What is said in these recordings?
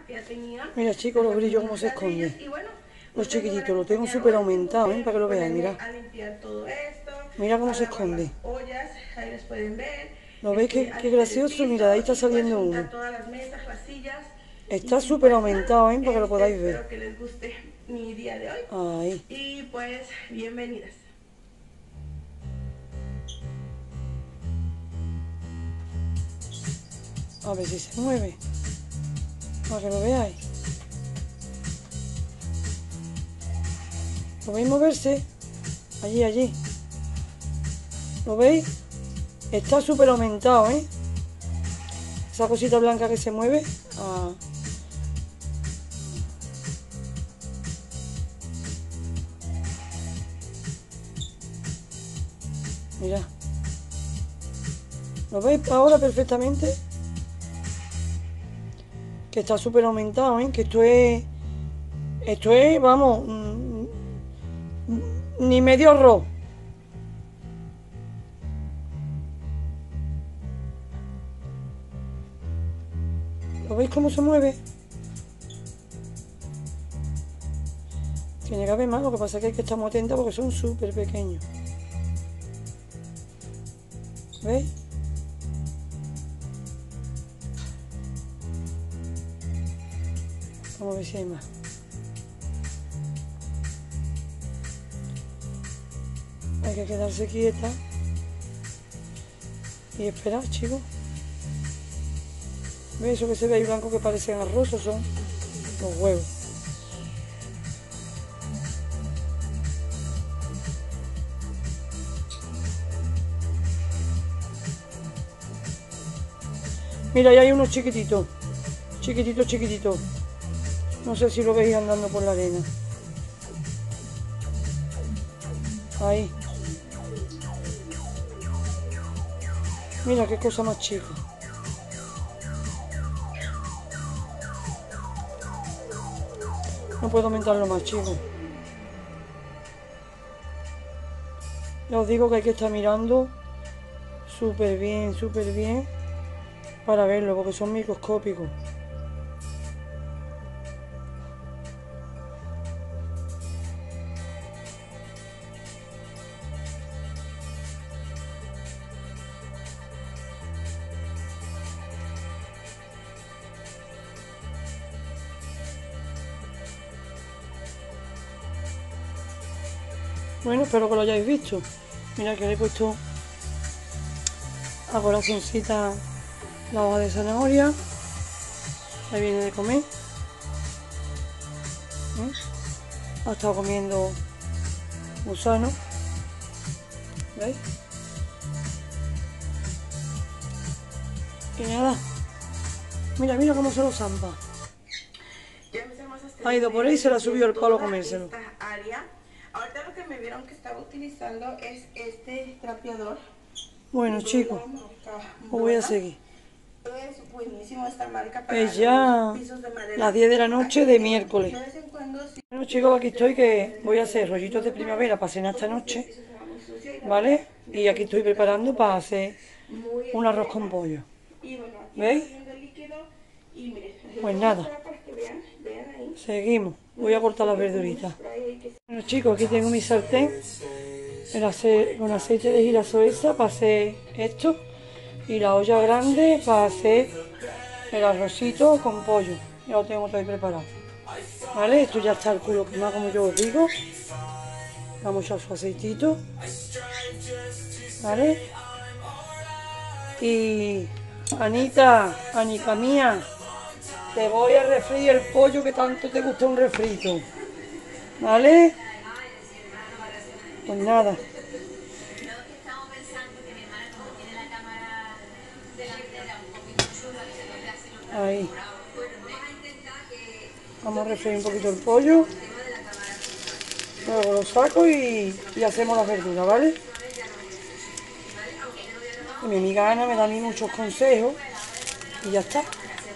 Mira, chicos, los brillos cómo se esconden. Los chiquititos, lo tengo súper aumentado, ¿eh? Para que lo veáis, mira. Mira cómo se esconde. ¿Lo veis qué gracioso? Mira, ahí está saliendo uno. Está súper aumentado, ¿eh? Para que lo podáis ver. Espero que les guste mi día de hoy. Ahí. Y pues, bienvenidas. A ver si se mueve. Para que lo veáis. ¿Lo veis moverse? Allí, allí. ¿Lo veis? Está súper aumentado, ¿eh? Esa cosita blanca que se mueve. Ah. Mira. ¿Lo veis ahora perfectamente? Que está súper aumentado, ¿eh? Que esto es, vamos, ni medio arroz. ¿Lo veis cómo se mueve? Tiene que haber más, lo que pasa es que hay que estar muy atentos porque son súper pequeños. ¿Veis? Vamos a ver si hay más. Hay que quedarse quieta y esperar, chicos. ¿Veis eso que se ve ahí blanco que parecen arroz? Son los huevos. Mira, ahí hay unos chiquititos. Chiquititos, chiquititos. No sé si lo veis andando por la arena. Ahí. Mira qué cosa más chica. No puedo aumentarlo más, chicos. Ya os digo que hay que estar mirando súper bien para verlo, porque son microscópicos. Bueno, espero que lo hayáis visto. Mira que le he puesto a corazoncita la hoja de zanahoria. Ahí viene de comer. Ha estado comiendo gusano. ¿Veis? Y nada. Mira, mira cómo se lo zampa. Ha ido por ahí y se la subió el palo a comérselo. Ahorita lo que me vieron que estaba utilizando es este trapeador. Bueno, chicos, os voy a seguir. Es buenísimo esta marca para Es ya las 10 de la noche de miércoles. Bueno, chicos, aquí estoy que voy a hacer rollitos de primavera para cenar esta noche, ¿vale? Y aquí estoy preparando para hacer un arroz con pollo. ¿Veis? Pues nada, seguimos. Voy a cortar las verduritas. Bueno, chicos, aquí tengo mi sartén con aceite de girasol esa para hacer esto. Y la olla grande para hacer el arrocito con pollo. Ya lo tengo todo ahí preparado. ¿Vale? Esto ya está el culo quemado, como yo os digo. Vamos a echar su aceitito. ¿Vale? Y Anita mía, te voy a refreír el pollo que tanto te gusta un refrito. ¿Vale? Pues nada. Ahí. Vamos a refreír un poquito el pollo. Luego lo saco y hacemos las verduras, ¿vale? Y mi amiga Ana me da a mí muchos consejos y ya está.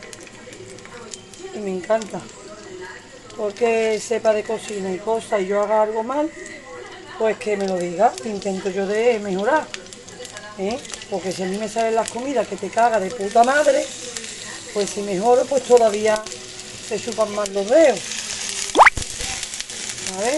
Y me encanta. Porque sepa de cocina y cosas y yo haga algo mal, pues que me lo diga. Intento yo de mejorar. Porque si a mí me salen las comidas que te caga de puta madre, pues si mejoro, pues todavía se chupan más los dedos. A ver.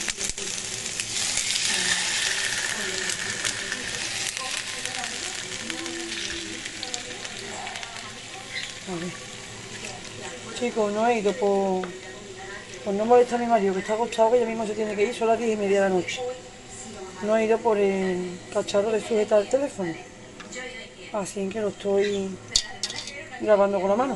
A ver. Chicos, no he ido por no molestar a mi marido, que está acostado, que ya mismo se tiene que ir, son las 10:30 de la noche. No he ido por el cacharro de sujetar el teléfono. Así que lo estoy grabando con la mano.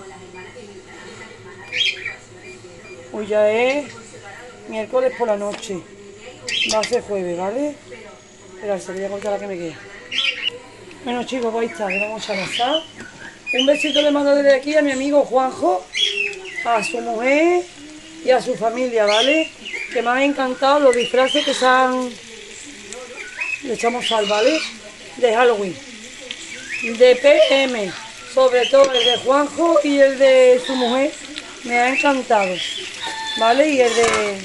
Hoy ya es miércoles por la noche. Va a ser jueves, ¿vale? Esperad, se voy a contar la que me queda. Bueno chicos, pues ahí está, le vamos a abrazar. Un besito le mando desde aquí a mi amigo Juanjo, a su mujer y a su familia, ¿vale? Que me han encantado los disfraces que se han... Le echamos sal, ¿vale? De Halloween. De PM, sobre todo el de Juanjo y el de su mujer, me ha encantado, ¿vale? Y el de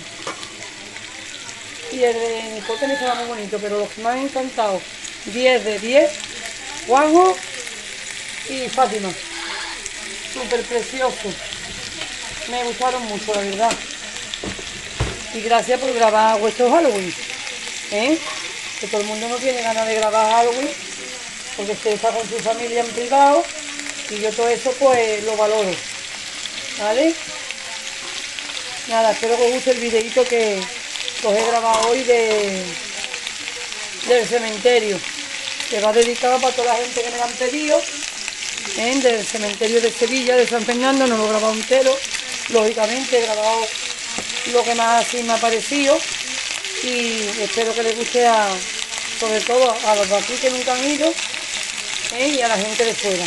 Nicole también estaba muy bonito, pero los que me han encantado, 10 de 10, Juanjo y Fátima, súper precioso, me gustaron mucho, la verdad. Y gracias por grabar vuestros Halloween, ¿eh? Que todo el mundo no tiene ganas de grabar Halloween, porque usted está con su familia en privado y yo todo eso pues lo valoro, ¿vale? Nada, espero que os guste el videito que os he grabado hoy del cementerio, que va dedicado para toda la gente que me lo han pedido, del cementerio de Sevilla, de San Fernando. No lo he grabado entero, lógicamente he grabado lo que más así me ha parecido y espero que les guste sobre todo a los de aquí que nunca han ido, y a la gente de fuera.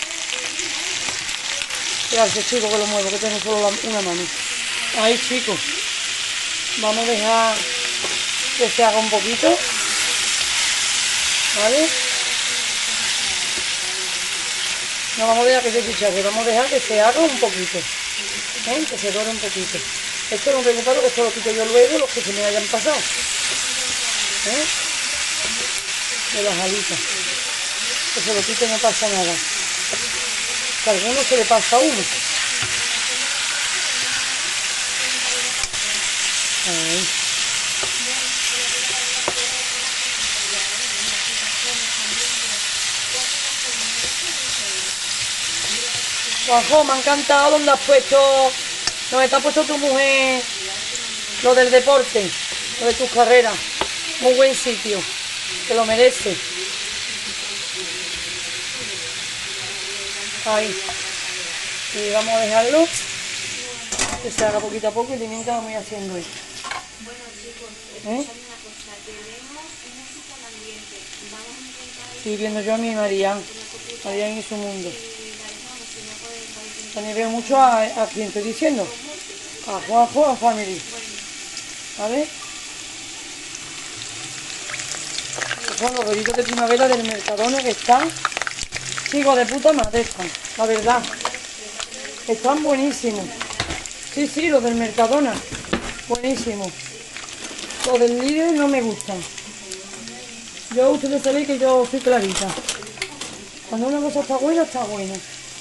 Gracias chicos, que lo muevo, que tengo solo una mano. Ahí chicos, vamos a dejar que se haga un poquito, ¿vale? No vamos a dejar que se chicharre, vamos a dejar que se haga un poquito, que se dore un poquito. Esto no me preocupa, que esto lo quito yo luego, los que se me hayan pasado, de las alitas. Que se lo quite, no pasa nada. Que a algunos se le pasa a uno. Ahí. Juanjo, me ha encantado donde has puesto, donde te ha puesto tu mujer, lo del deporte, lo de tus carreras. Muy buen sitio, que lo merece. Ahí. Y vamos a dejarlo que se haga poquito a poco, y de mientras vamos a ir haciendo esto. Bueno chicos, escuchadme una cosa, tenemos música en ambiente, vamos a intentar... Estoy viendo yo a mi Marian y su mundo. También veo mucho a quien estoy diciendo, a Juanjo, a Family, ¿vale? Son los rollitos de primavera del Mercadona que están, chicos, de puta madre están, la verdad, están buenísimos. Sí, sí, los del Mercadona, buenísimos. Los del Lidl no me gustan. Ustedes sabéis que yo soy clarita. Cuando una cosa está buena, está buena.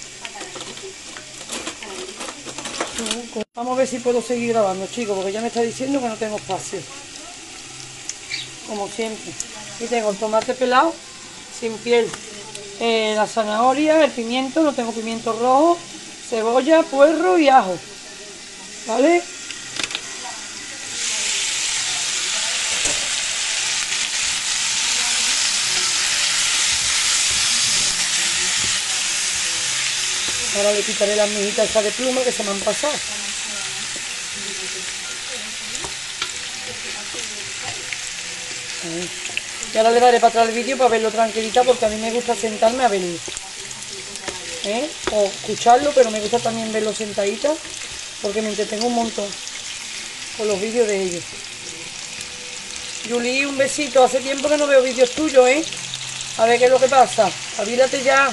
Vamos a ver si puedo seguir grabando, chicos, porque ya me está diciendo que no tengo espacio. Como siempre. Y tengo el tomate pelado, sin piel. La zanahoria, el pimiento, no tengo pimiento rojo, cebolla, puerro y ajo. ¿Vale? Ahora le quitaré las mijitas esas de pluma que se me han pasado. Ahí. Y ahora le daré para atrás el vídeo para verlo tranquilita, porque a mí me gusta sentarme a verlo. O escucharlo, pero me gusta también verlo sentadita, porque me entretengo un montón con los vídeos de ellos. Yuli, un besito. Hace tiempo que no veo vídeos tuyos, A ver qué es lo que pasa. Avílate ya.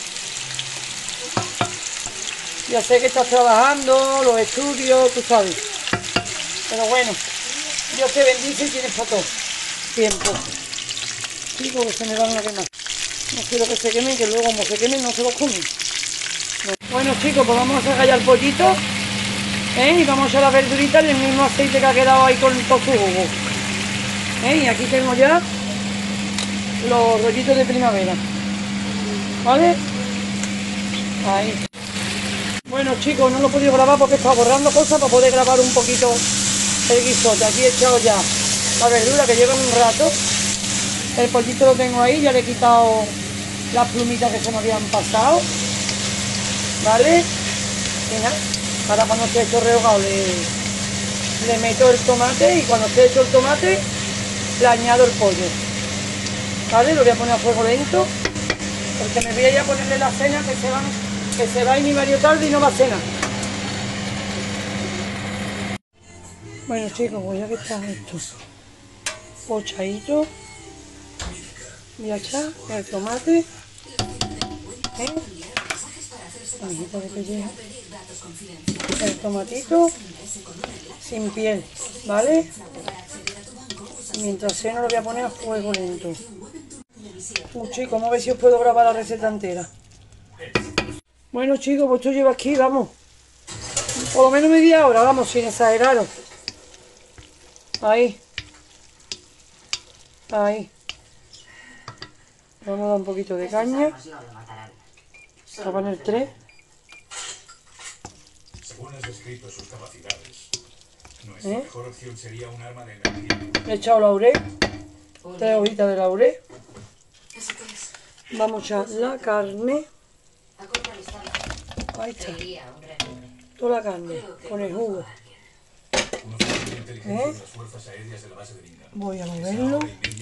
Ya sé que estás trabajando, los estudios, tú sabes. Pero bueno, Dios te bendice y tienes para todo tiempo. Digo que se me van a quemar. No quiero que se quemen, que luego como se quemen no se los comen. Bueno chicos, pues vamos a sacar ya el pollito. Y vamos a echar la verdurita en el mismo aceite que ha quedado ahí con todo su jugo. Y aquí tengo ya los rollitos de primavera. ¿Vale? Ahí. Bueno chicos, no lo he podido grabar porque estaba borrando cosas para poder grabar un poquito el guisote. Aquí he echado ya la verdura que lleva un rato. El pollito lo tengo ahí, ya le he quitado las plumitas que se me habían pasado. ¿Vale? Y nada, ahora cuando esté hecho rehogado le meto el tomate y cuando esté hecho el tomate le añado el pollo. ¿Vale? Lo voy a poner a fuego lento porque me voy a ir a ponerle la cena que se va y mi marido tarde y no va a cenar. Bueno chicos, pues ya que está esto pochadito, voy a echar el tomate, el tomatito sin piel, ¿vale? Mientras ceno lo voy a poner a fuego lento. Chicos, vamos a ver si os puedo grabar la receta entera. Bueno chicos, pues esto lleva aquí, vamos, por lo menos media hora, vamos, sin exageraros. Ahí. Ahí. Vamos a dar un poquito de caña. Voy a poner 3. Según has descrito sus capacidades, nuestra mejor opción sería un arma de energía. He echado laurel. 3 hojitas de laurel. Vamos a echar la carne. Ahí está. Toda la carne con el jugo. Voy a moverlo.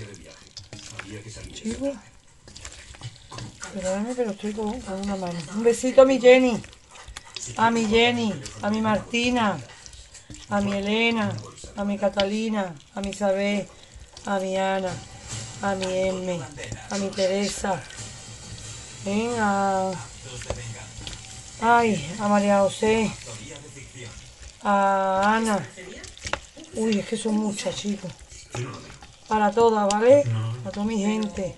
Chicos. Perdóname, pero estoy con una mano. Un besito a mi Jenny. A mi Jenny. A mi Martina. A mi Elena. A mi Catalina. A mi Isabel. A mi Ana. A mi M. A mi Teresa. A María José. A Ana. Uy, es que son muchas, chicos. Para todas, ¿vale? A toda mi gente.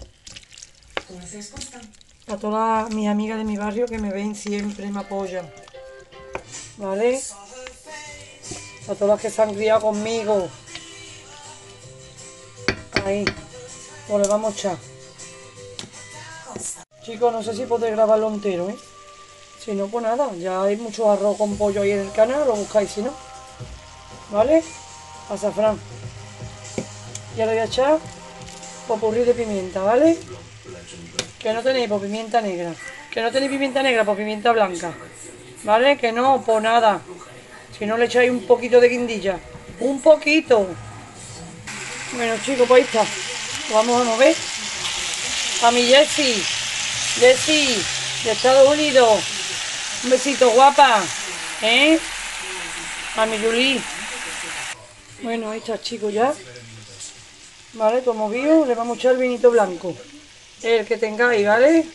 A todas mis amigas de mi barrio que me ven siempre y me apoyan. ¿Vale? A todas las que se han criado conmigo. Ahí. Pues le vamos a echar. Chicos, no sé si podré grabarlo entero, ¿eh? Si no, pues nada. Ya hay mucho arroz con pollo ahí en el canal. Lo buscáis si no. ¿Vale? Azafrán. Ya le voy a echar popurrí de pimienta, ¿vale? Que no tenéis por pimienta negra. Que no tenéis pimienta negra por pimienta blanca. ¿Vale? Que no, por nada. Si no le echáis un poquito de guindilla. Un poquito. Bueno chicos, pues ahí está. Lo vamos a mover. A mi Jessie. Jessie, de Estados Unidos. Un besito, guapa. A mi Yuli. Bueno, ahí está chicos ya. Vale, todo movido. Le vamos a echar el vinito blanco. El que tengáis, ¿vale?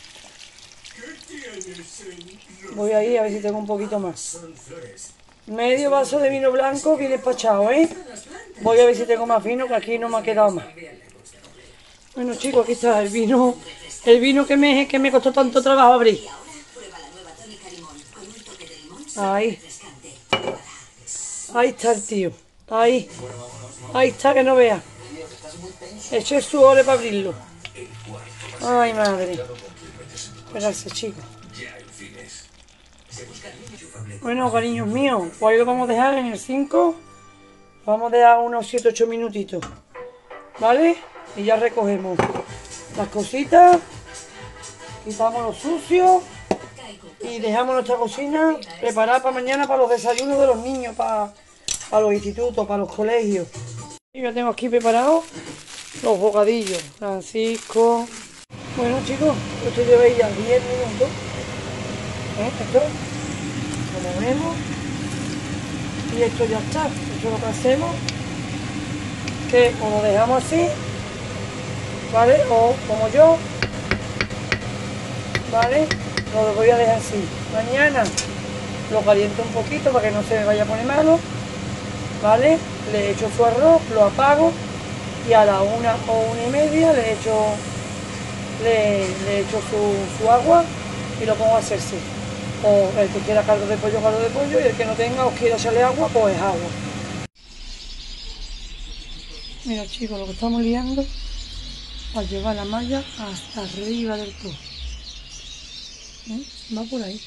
Voy ahí a ver si tengo un poquito más. Medio vaso de vino blanco bien despachado, ¿eh? Voy a ver si tengo más vino, que aquí no me ha quedado más. Bueno chicos, aquí está el vino. El vino que me costó tanto trabajo abrir. Ahí. Ahí está el tío. Ahí. Ahí está, que no vea. Eché su ole para abrirlo. Ay, madre. Esperarse, chicos. Bueno, cariños míos, pues ahí lo vamos a dejar en el 5. Vamos a dejar unos 7-8 minutitos. ¿Vale? Y ya recogemos las cositas. Quitamos lo sucio. Y dejamos nuestra cocina preparada para mañana para los desayunos de los niños, para los institutos, para los colegios. Y ya tengo aquí preparados los bocadillos. Francisco. Bueno chicos, esto lleva ya 10 minutos. Esto lo movemos. Y esto ya está. Esto lo que hacemos, que o lo dejamos así, ¿vale? O como yo, ¿vale? Lo voy a dejar así. Mañana lo caliento un poquito para que no se me vaya a poner malo, ¿vale? Le echo su arroz, lo apago y a la 1 o 1:30 le echo su agua y lo pongo a hacerse. O el que quiera caldo de pollo, y el que no tenga o quiera echarle agua, pues es agua. Mira chicos, lo que estamos liando para llevar la malla hasta arriba del todo. Va por ahí.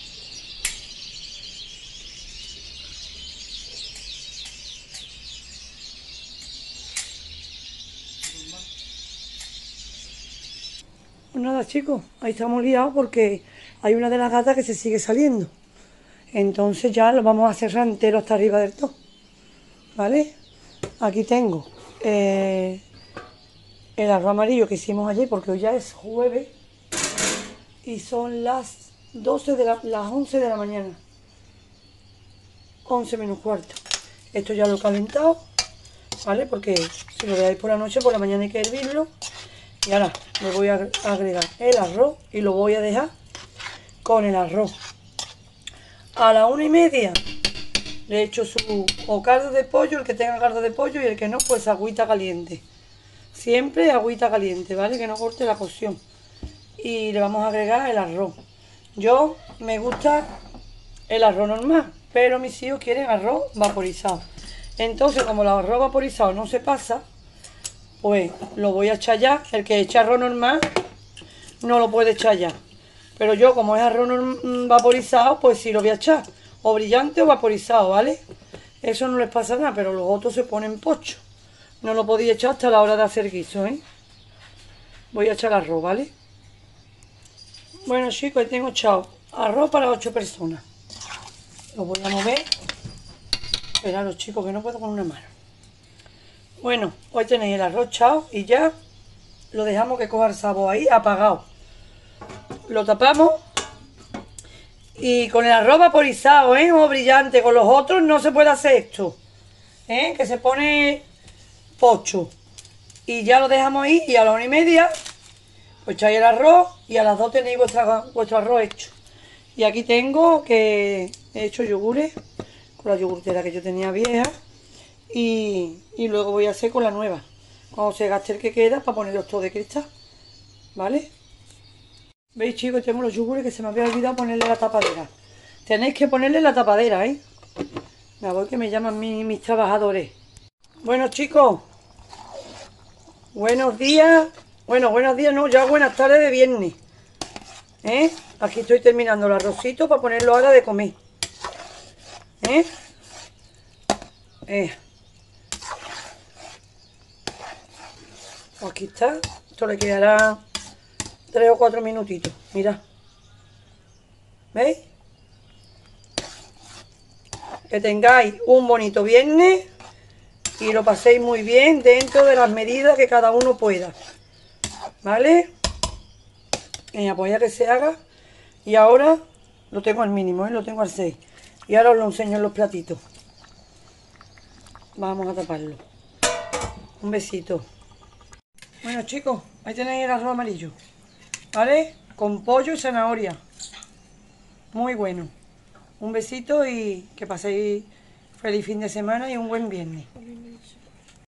Pues nada chicos, ahí estamos liados porque hay una de las gatas que se sigue saliendo. Entonces ya lo vamos a cerrar entero hasta arriba del todo. ¿Vale? Aquí tengo el arroz amarillo que hicimos ayer porque hoy ya es jueves y son las 11 de la mañana. 11 menos cuarto. Esto ya lo he calentado, ¿vale? Porque si lo dejáis por la noche, por la mañana hay que hervirlo. Y ahora le voy a agregar el arroz y lo voy a dejar con el arroz. A la 1:30 le echo su o caldo de pollo, el que tenga caldo de pollo, y el que no, pues agüita caliente. Siempre agüita caliente, ¿vale? Que no corte la cocción. Y le vamos a agregar el arroz. Yo me gusta el arroz normal, pero mis hijos quieren arroz vaporizado. Entonces, como el arroz vaporizado no se pasa, pues lo voy a echar ya. El que echa arroz normal no lo puede echar ya. Pero yo, como es arroz vaporizado, pues sí lo voy a echar. O brillante o vaporizado, ¿vale? Eso no les pasa nada, pero los otros se ponen pocho. No lo podía echar hasta la hora de hacer guiso, ¿eh? Voy a echar arroz, ¿vale? Bueno, chicos, ahí tengo echado arroz para 8 personas. Lo voy a mover. Esperaros, chicos, que no puedo con una mano. Bueno, hoy tenéis el arroz echado y ya lo dejamos que coja el sabor ahí, apagado. Lo tapamos. Y con el arroz vaporizado, o brillante, con los otros no se puede hacer esto, que se pone pocho. Y ya lo dejamos ahí y a la 1:30 pues echáis el arroz y a las 2 tenéis vuestro arroz hecho. Y aquí tengo que he hecho yogures con la yogurtera que yo tenía vieja y luego voy a hacer con la nueva. Cuando se gaste el que queda para ponerlos todos de cristal, ¿vale? ¿Veis chicos? Tengo los yogures que se me había olvidado ponerle la tapadera. Tenéis que ponerle la tapadera, Me voy que me llaman mis trabajadores. Bueno chicos, buenos días. Bueno, buenos días no, ya buenas tardes de viernes. Aquí estoy terminando el arrocito para ponerlo ahora de comer. Aquí está. Esto le quedará 3 o 4 minutitos. Mirad. ¿Veis? Que tengáis un bonito viernes y lo paséis muy bien dentro de las medidas que cada uno pueda. ¿Vale? Pues ya que se haga. Y ahora lo tengo al mínimo, lo tengo al 6. Y ahora os lo enseño en los platitos. Vamos a taparlo. Un besito. Bueno chicos, ahí tenéis el arroz amarillo. ¿Vale? Con pollo y zanahoria. Muy bueno. Un besito y que paséis feliz fin de semana y un buen viernes.